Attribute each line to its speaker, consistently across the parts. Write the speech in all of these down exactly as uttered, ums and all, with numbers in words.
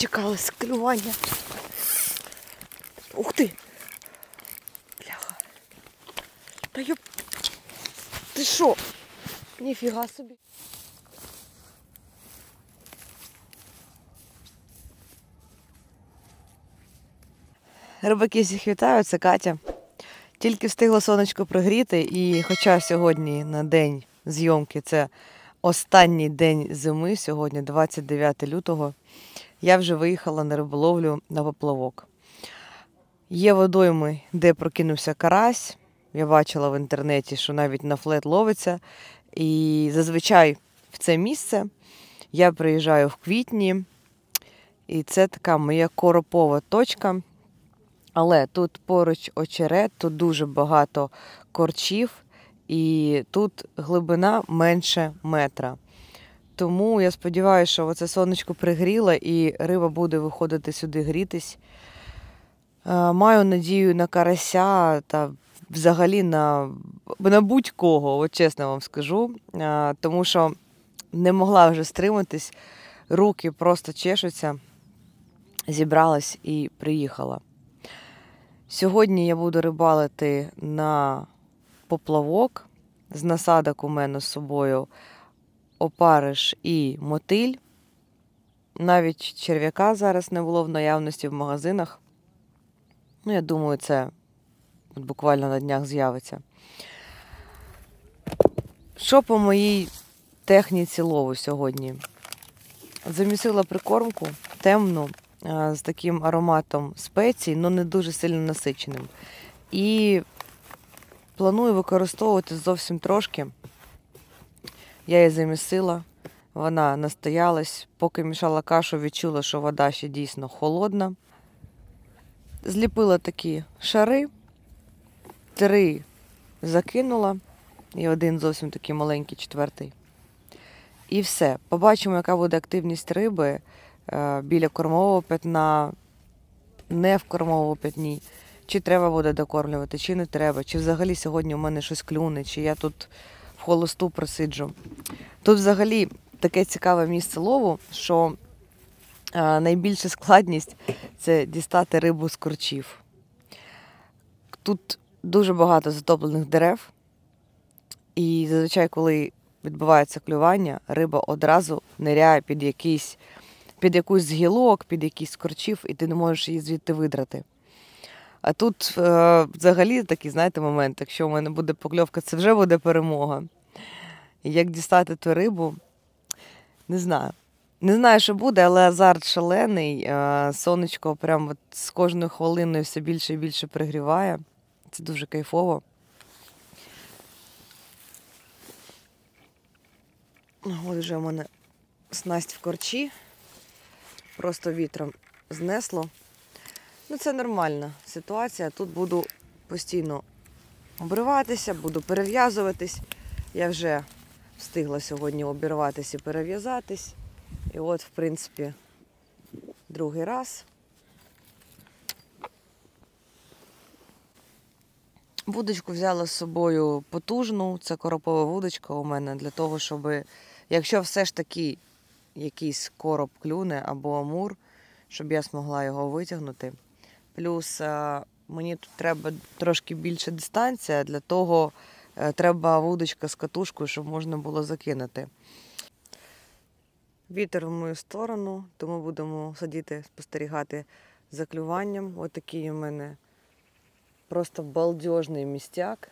Speaker 1: дочекалась клювання. Ух ти! Бляха. Та йоп... Ти що? Ніфіга собі. Рибаки, всіх вітаю, це Катя. Тільки встигла сонечко пригріти, і хоча сьогодні на день зйомки це останній день зими, сьогодні двадцять дев'яте лютого, я вже виїхала на риболовлю на поплавок. Є водойми, де прокинувся карась. Я бачила в інтернеті, що навіть на флет ловиться. І зазвичай в це місце я приїжджаю в квітні. І це така моя коропова точка. Але тут поруч очерет, тут дуже багато корчів. І тут глибина менше метра. Тому я сподіваюся, що оце сонечко пригріло і риба буде виходити сюди грітись. Маю надію на карася та взагалі на, на будь-кого, от чесно вам скажу. Тому що не могла вже стриматись, руки просто чешуться, зібралась і приїхала. Сьогодні я буду рибалити на поплавок. З насадок у мене з собою опариш і мотиль. Навіть черв'яка зараз не було в наявності в магазинах. Ну, я думаю, це буквально на днях з'явиться. Що по моїй техніці лову сьогодні? Замісила прикормку темну, з таким ароматом спецій, але не дуже сильно насиченим. І планую використовувати зовсім трошки. Я її замісила, вона настоялась. Поки мішала кашу, відчула, що вода ще дійсно холодна. Зліпила такі шари, три закинула, і один зовсім такий маленький, четвертий. І все. Побачимо, яка буде активність риби біля кормового пятна, не в кормовому пятні. Чи треба буде докормлювати, чи не треба, чи взагалі сьогодні у мене щось клюне, чи я тут в холосту просиджу. Тут взагалі таке цікаве місце лову, що а, найбільша складність – це дістати рибу з корчів. Тут дуже багато затоплених дерев, і зазвичай, коли відбувається клювання, риба одразу ниряє під якийсь, під якусь з гілок, під якийсь корчів, і ти не можеш її звідти видрати. А тут е, взагалі такий, знаєте, момент, якщо у мене буде покльовка, це вже буде перемога. І як дістати ту рибу, не знаю. Не знаю, що буде, але азарт шалений. Е, сонечко прямо от з кожною хвилиною все більше і більше пригріває. Це дуже кайфово. Ось вже у мене снасть в корчі. Просто вітром знесло. Ну, це нормальна ситуація. Тут буду постійно обриватися, буду перев'язуватись. Я вже встигла сьогодні обірватися і перев'язатись. І от, в принципі, другий раз. Вудочку взяла з собою потужну. Це коропова вудочка у мене для того, щоб, якщо все ж таки якийсь короб клюне або амур, щоб я змогла його витягнути. Плюс мені тут треба трошки більше дистанція, для того треба вудочка з катушкою, щоб можна було закинути. Вітер в мою сторону, тому будемо сидіти, спостерігати за клюванням. Ось такий у мене просто балдежний містяк.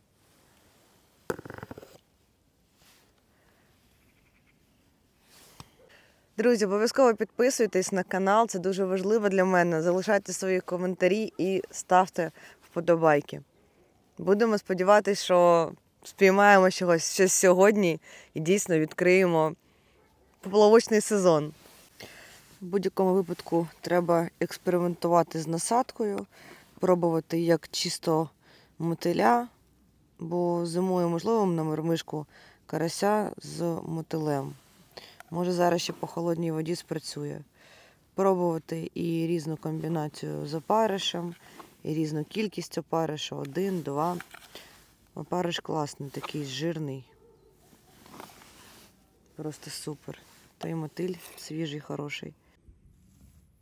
Speaker 1: Друзі, обов'язково підписуйтесь на канал, це дуже важливо для мене. Залишайте свої коментарі і ставте вподобайки. Будемо сподіватися, що спіймаємо чогось щось сьогодні і дійсно відкриємо поплавочний сезон. В будь-якому випадку треба експериментувати з насадкою, пробувати як чисто мотиля, бо зимою можливо на мормишку карася з мотилем. Може зараз ще по холодній воді спрацює. Пробувати і різну комбінацію з опаришем, і різну кількість опариша, один, два. Опариш класний, такий жирний. Просто супер. Та й мотиль свіжий, хороший.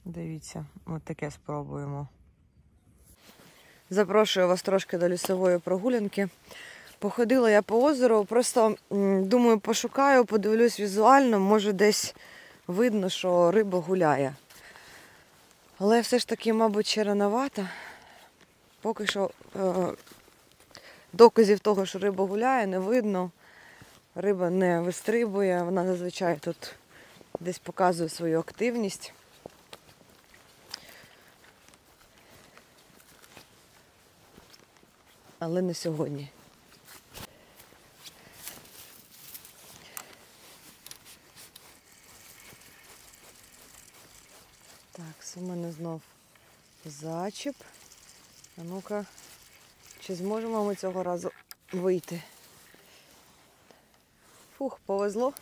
Speaker 1: Дивіться, от таке спробуємо. Запрошую вас трошки до лісової прогулянки. Походила я по озеру, просто думаю, пошукаю, подивлюсь візуально, може десь видно, що риба гуляє. Але все ж таки, мабуть, ще рановато. Поки що е- доказів того, що риба гуляє, не видно. Риба не вистрибує, вона зазвичай тут десь показує свою активність. Але не сьогодні. Так, у мене знов зачіп. А ну-ка, чи зможемо ми цього разу вийти? Фух, повезло.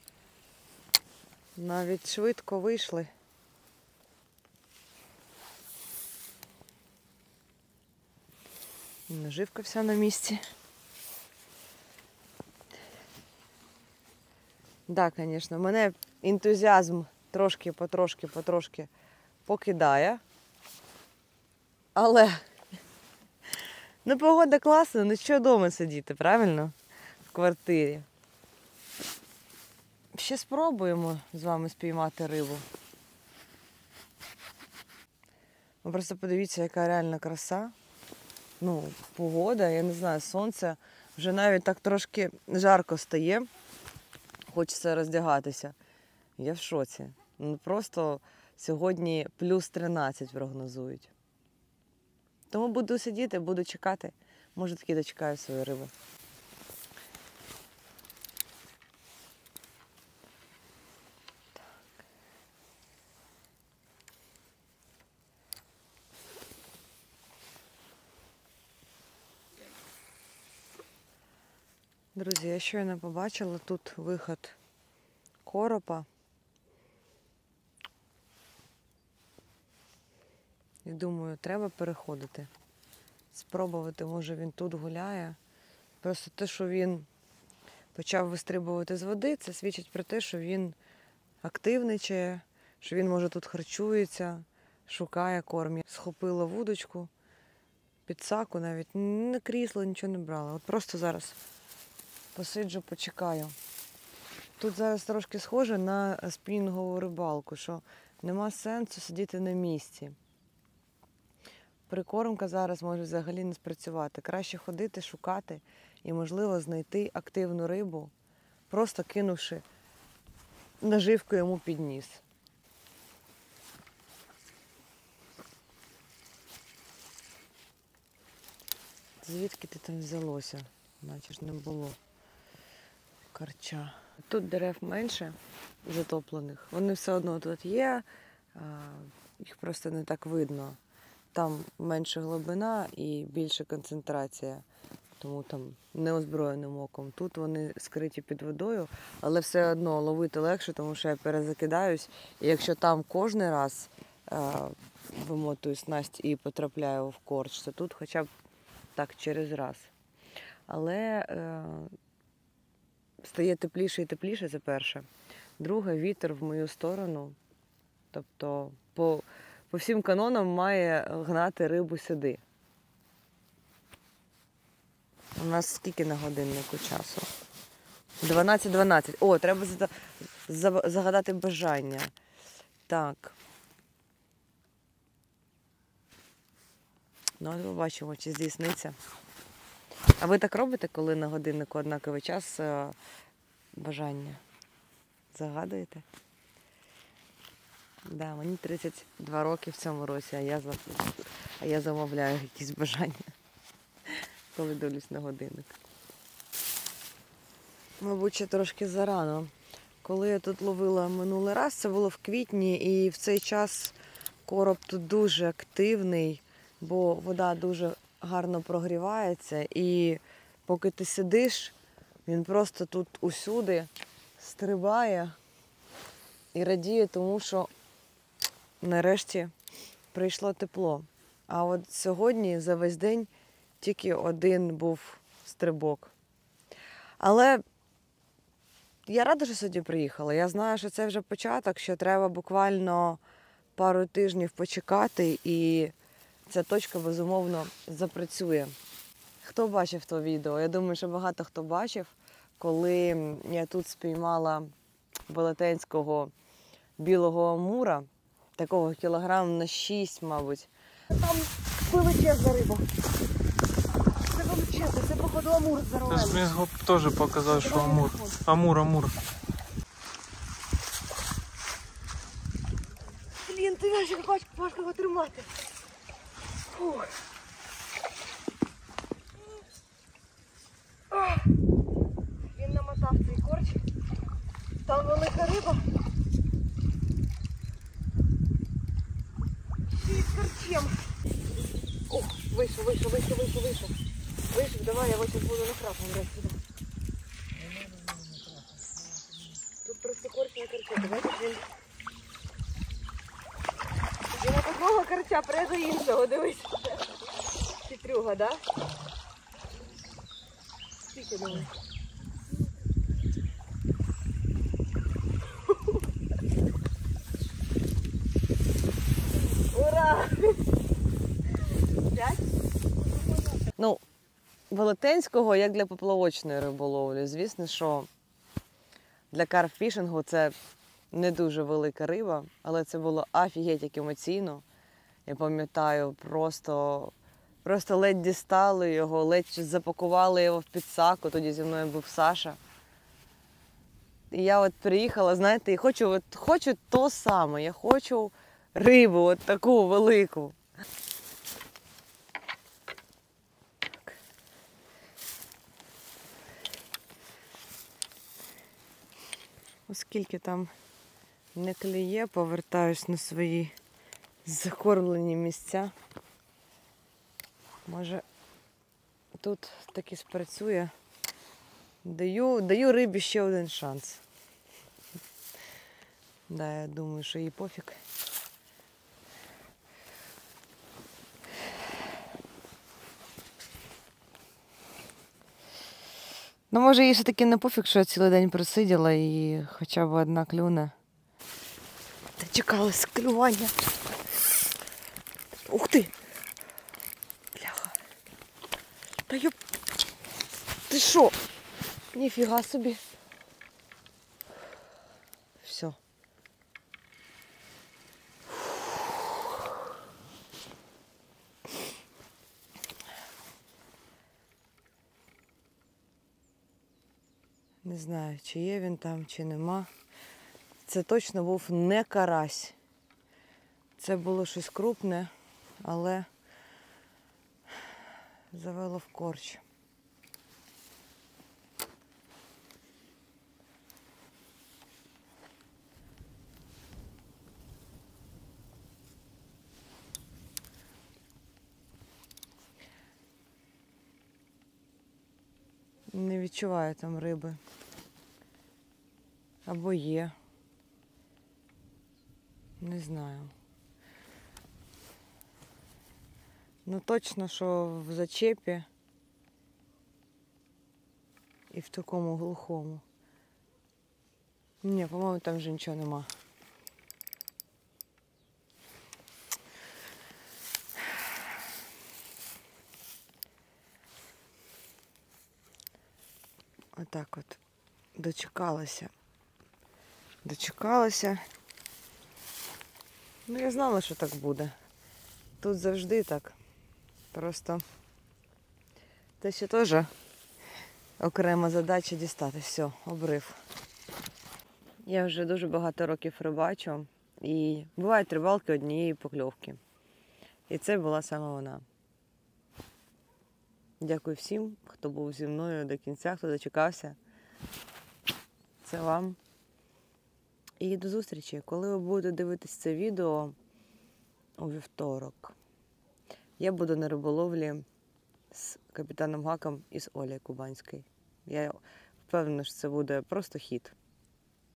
Speaker 1: Навіть швидко вийшли. Наживка вся на місці. Так, да, звісно, мене ентузіазм трошки, потрошки, потрошки покидає. Але ну, погода класна, ну що вдома сидіти, правильно? В квартирі. Ще спробуємо з вами спіймати рибу. Ви просто подивіться, яка реальна краса. Ну, погода, я не знаю, сонце. Вже навіть так трошки жарко стає. Хочеться роздягатися. Я в шоці. Ну, просто сьогодні плюс тринадцять прогнозують. Тому буду сидіти, буду чекати. Може, таки дочекаю свою рибу. Друзі, я щойно побачила тут виход коропа. І думаю, треба переходити. Спробувати, може він тут гуляє. Просто те, що він почав вистрибувати з води, це свідчить про те, що він активничає, що він, може, тут харчується, шукає корм. Схопила вудочку, підсаку навіть, не крісло, нічого не брала. От просто зараз посиджу, почекаю. Тут зараз трошки схоже на спінінгову рибалку, що нема сенсу сидіти на місці. Прикормка зараз може взагалі не спрацювати. Краще ходити, шукати і, можливо, знайти активну рибу, просто кинувши наживку йому під ніс. Звідки ти там взялося? Наче ж не було карча. Тут дерев менше затоплених. Вони все одно тут є, їх просто не так видно. Там менша глибина і більша концентрація, тому там неозброєним оком. Тут вони скриті під водою, але все одно ловити легше, тому що я перезакидаюсь. І якщо там кожен раз е, вимотую снасть і потрапляю в корч, то тут хоча б так через раз. Але е, стає тепліше і тепліше, це перше. Друге, вітер в мою сторону. Тобто по, по всім канонам має гнати рибу сюди. У нас скільки на годиннику часу? дванадцять дванадцять. О, треба загадати бажання. Так. Ну, от побачимо, чи здійсниться. А ви так робите, коли на годиннику однаковий час бажання? Загадуєте? Да, мені тридцять два роки в цьому році, а я, а я замовляю якісь бажання, коли дивлюсь на годинник. Мабуть, ще трошки зарано. Коли я тут ловила минулий раз, це було в квітні, і в цей час короб тут дуже активний, бо вода дуже гарно прогрівається, і поки ти сидиш, він просто тут усюди стрибає і радіє тому, що нарешті прийшло тепло. А от сьогодні за весь день тільки один був стрибок. Але я рада, що сьогодні приїхала. Я знаю, що це вже початок, що треба буквально пару тижнів почекати, і ця точка, безумовно, запрацює. Хто бачив то відео? Я думаю, що багато хто бачив, коли я тут спіймала велетенського білого амура, такого кілограм на шість, мабуть. Там величезна риба. Це величезна, це, походу, амур здоровенний.
Speaker 2: Мені теж показав, що амур. Амур, амур.
Speaker 1: Блін, ти знаєш, як важко його тримати. Фух. Він намотав цей корч. Там велика риба. Ще й з корчем. О, вийшов, вийшов, вийшов, вийшов, вийшов. Вийшов, давай, я ось буду накрапом брати сюди. Тут просто корч на корче. Давайте він... Він на такого корча пряде іншого, дивись. Хитрюга, да? Скільки думаєш? Ура! П'ять? Ну, велетенського, як для поплавочної риболовлі. Звісно, що для карпфішингу це не дуже велика риба, але це було офігеть як емоційно. Я пам'ятаю, просто, просто ледь дістали його, ледь запакували його в підсаку, тоді зі мною був Саша. І я от приїхала, знаєте, і хочу, от, хочу то саме, я хочу рибу от таку велику. Так. Оскільки там не клює, повертаюсь на свої закормлені місця. Може, тут таки спрацює. Даю, даю рибі ще один шанс. Да, я думаю, що їй пофіг. Ну, може, їй все-таки не пофіг, що я цілий день просиділа і хоча б одна клюне. Дочекалась клювання. Ух ти! Бляха. Та йоп... Ти що? Ніфіга собі. Все. Не знаю, чи є він там, чи нема. Це точно був не карась. Це було щось крупне, але завело в корч. Не відчуваю там риби. Або є. Не знаю. Ну точно, що в зачепі і в такому глухому. Ні, по-моєму, там вже нічого нема. Отак от дочекалася. Дочекалася. Ну, я знала, що так буде. Тут завжди так. Просто це ще теж окрема задача дістати. Все, обрив. Я вже дуже багато років рибачу. І бувають рибалки однієї покльовки. І це була саме вона. Дякую всім, хто був зі мною до кінця, хто дочекався. Це вам. І до зустрічі. Коли ви будете дивитись це відео у вівторок, я буду на риболовлі з капітаном Гаком і з Олею Кубанською. Я впевнена, що це буде просто хіт.